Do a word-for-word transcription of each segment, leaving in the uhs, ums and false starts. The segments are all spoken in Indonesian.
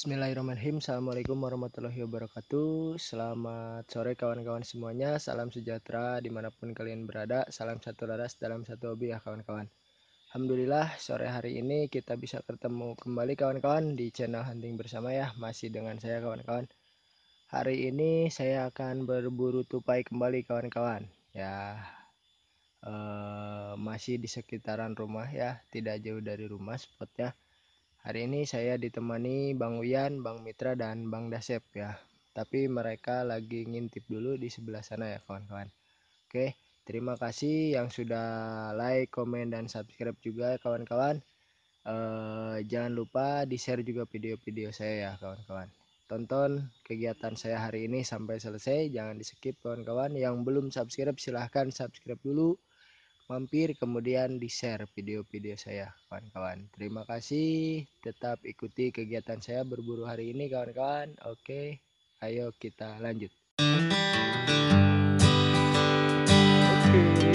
Bismillahirrahmanirrahim. Assalamualaikum warahmatullahi wabarakatuh. Selamat sore kawan-kawan semuanya. Salam sejahtera dimanapun kalian berada. Salam satu laras dalam satu hobi ya kawan-kawan. Alhamdulillah sore hari ini kita bisa bertemu kembali kawan-kawan di channel Hunting Bersama ya. Masih dengan saya kawan-kawan. Hari ini saya akan berburu tupai kembali kawan-kawan. Ya eh, masih di sekitaran rumah ya. Tidak jauh dari rumah spotnya. Hari ini saya ditemani Bang Wian, Bang Mitra, dan Bang Dasep ya. Tapi mereka lagi ngintip dulu di sebelah sana ya kawan-kawan. Oke, terima kasih yang sudah like, komen, dan subscribe juga kawan-kawan. Eh, jangan lupa di-share juga video-video saya ya kawan-kawan. Tonton kegiatan saya hari ini sampai selesai. Jangan di-skip kawan-kawan. Yang belum subscribe silahkan subscribe dulu. Mampir kemudian di share video-video saya kawan-kawan. Terima kasih, tetap ikuti kegiatan saya berburu hari ini kawan-kawan. Oke, ayo kita lanjut. Oke.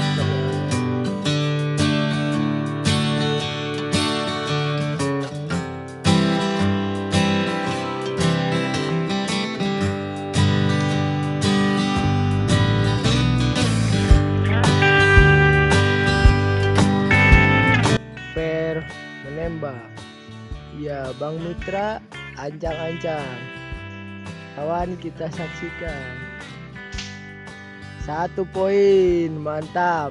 Menembak ya Bang Mitra, ancang-ancang kawan, kita saksikan satu poin, mantap.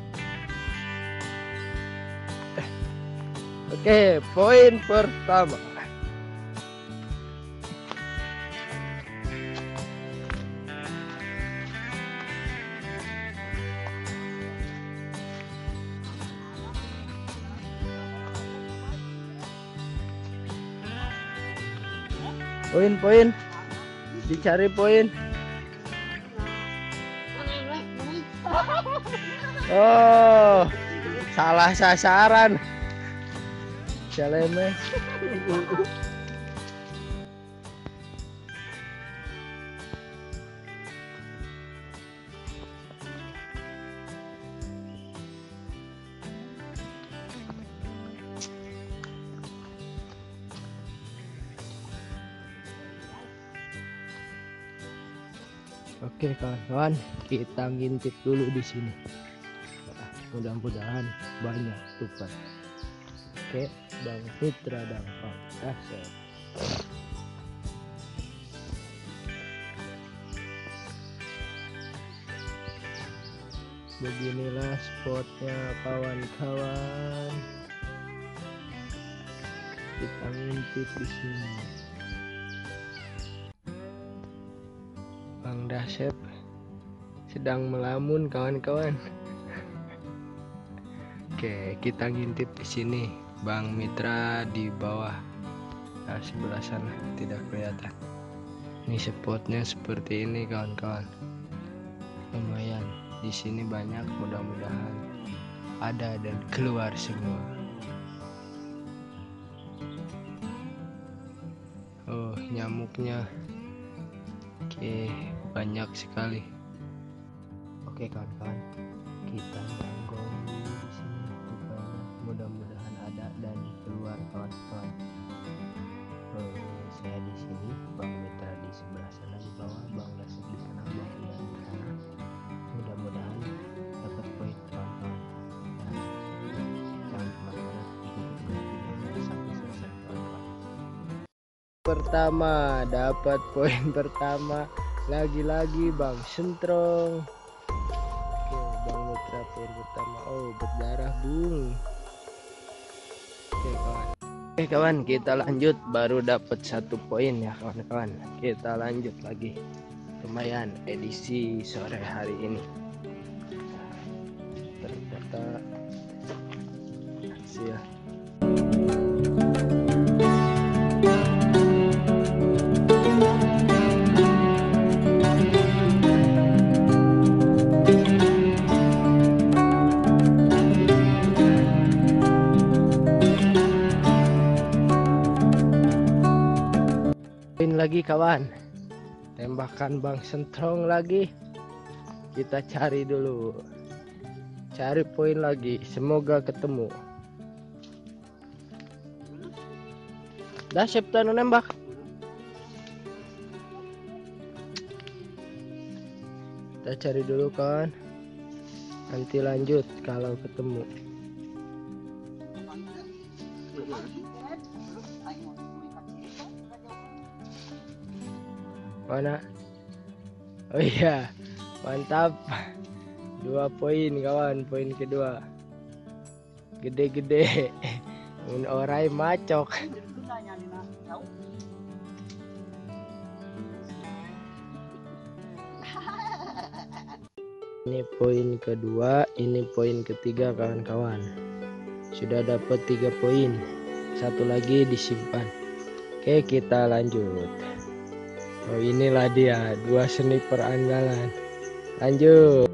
Oke, poin pertama. Poin-poin, dicari poin. Oh, salah sasaran. Celeme. Oke kawan-kawan, kita ngintip dulu di sini. Mudah-mudahan banyak tupai. Oke, Bang Mitra dan Bang Dasep. Beginilah spotnya kawan-kawan. Kita ngintip di sini. Bang Dasep sedang melamun kawan-kawan. Oke, kita ngintip di sini. Bang Mitra di bawah, nah, sebelah sana tidak kelihatan. Ini spotnya seperti ini kawan-kawan. Lumayan. Di sini banyak, mudah-mudahan ada dan keluar semua. Oh, nyamuknya. Oke, banyak sekali. Oke kawan-kawan, kita ganggung di sini tupainya. Mudah-mudahan ada dan keluar kawan-kawan. Oh, saya di sini, Bang Mitra di sebelah sana di bawah, Bang Dasep di sana, Bang Wian di sana. Mudah-mudahan dapat poin kawan-kawan. Jangan kemana-mana, ikuti videonya sampai selesai kawan-kawan. Pertama, dapat poin pertama. Lagi-lagi Bang Sentrong. Oke, Bang Mitra poin pertama. Oh, berdarah bung. Oke kawan. Oke kawan, kita lanjut. Baru dapat satu poin ya kawan-kawan. Kita lanjut lagi. Lumayan edisi sore hari ini. Ternyata hasil. Lagi kawan, tembakan Bang Sentrong lagi. Kita cari dulu, cari poin lagi, semoga ketemu. Dasep tanu nembak. Kita cari dulu kawan. Nanti lanjut kalau ketemu. Mana? Oh iya, mantap. Dua poin kawan, poin kedua. Gede-gede. Un orai macok. Ini poin kedua, ini poin ketiga kawan-kawan. Sudah dapat tiga poin. Satu lagi disimpan. Oke, kita lanjut. Oh, inilah dia dua sniper andalan. Lanjut.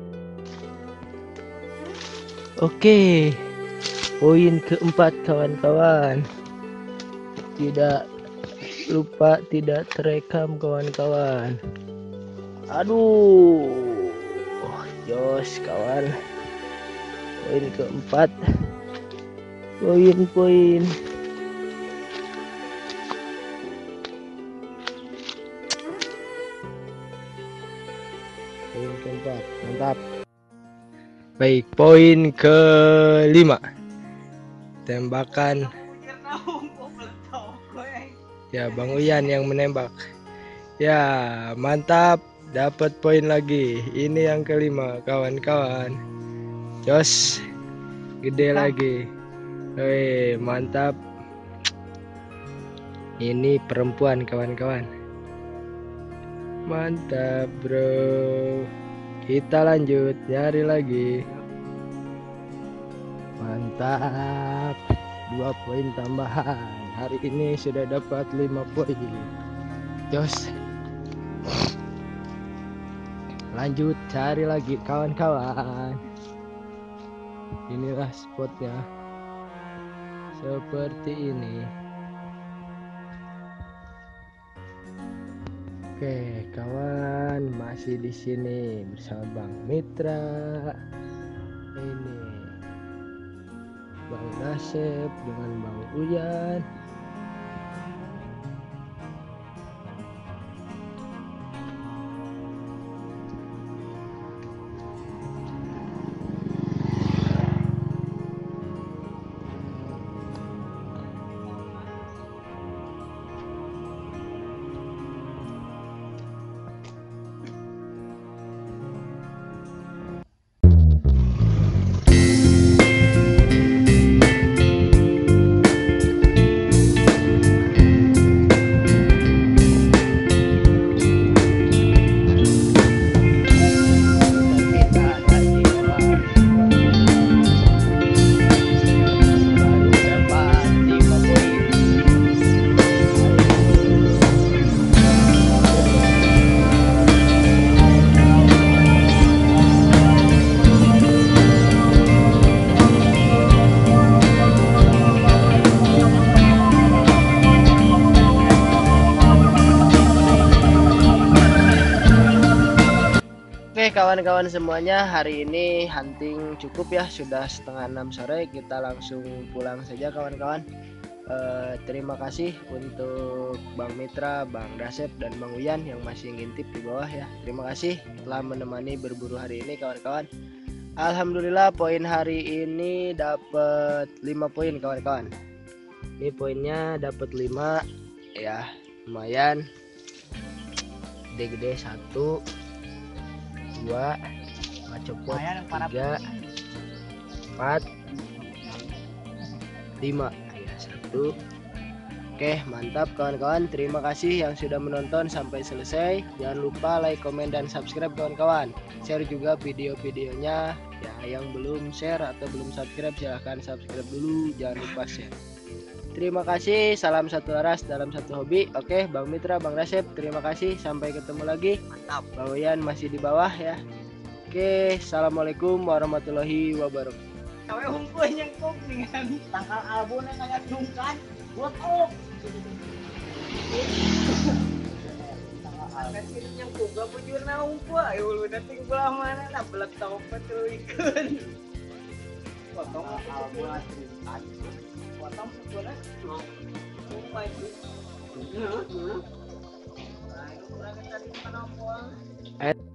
Oke. Poin keempat kawan-kawan. Tidak lupa tidak terekam kawan-kawan. Aduh. Jos kawan. Poin keempat. Poin-poin. Poin keempat. Mantap. Baik, poin kelima. Tembakan. Ya, Bang Uyan yang menembak. Ya, mantap. Dapat poin lagi. Ini yang kelima kawan-kawan. Jos. Gede lagi. Woi, mantap. Ini perempuan kawan-kawan. Mantap bro. Kita lanjut nyari lagi. Mantap. Dua poin tambahan. Hari ini sudah dapat lima poin. Jos. Lanjut cari lagi kawan-kawan. Inilah spotnya. Seperti ini. Oke, kawan, masih di sini bersama Bang Mitra. Ini Bang Dasep dengan Bang Uyan. Oke kawan-kawan semuanya, hari ini hunting cukup ya, sudah setengah enam sore, kita langsung pulang saja kawan-kawan. eh, Terima kasih untuk Bang Mitra, Bang Dasep, dan Bang Uyan yang masih ngintip di bawah ya. Terima kasih telah menemani berburu hari ini kawan-kawan. Alhamdulillah poin hari ini dapat lima poin kawan-kawan. Ini poinnya dapat lima ya, lumayan. Gede-gede satu, dua, macopot, tiga, empat, lima, ya satu. Oke, mantap kawan-kawan. Terima kasih yang sudah menonton sampai selesai. Jangan lupa like, komen, dan subscribe kawan-kawan. Share juga video-videonya. Ya, yang belum share atau belum subscribe silahkan subscribe dulu. Jangan lupa share. Terima kasih. Salam satu laras dalam satu hobi. Oke, Bang Mitra, Bang Dasep, terima kasih. Sampai ketemu lagi. Mantap. Bang Uyan masih di bawah ya. Oke, assalamualaikum warahmatullahi wabarakatuh. Kawe hungkul yang kok dengan tangkal album yang kayak dungkan buat oh. Tangkal album yang juga bujurna hungkul, ayo lu dating belah mana lah belak tau betul ikun. Wah, potong albu ceritanya potong sebenarnya lupa itu nah itu kurang tadi kan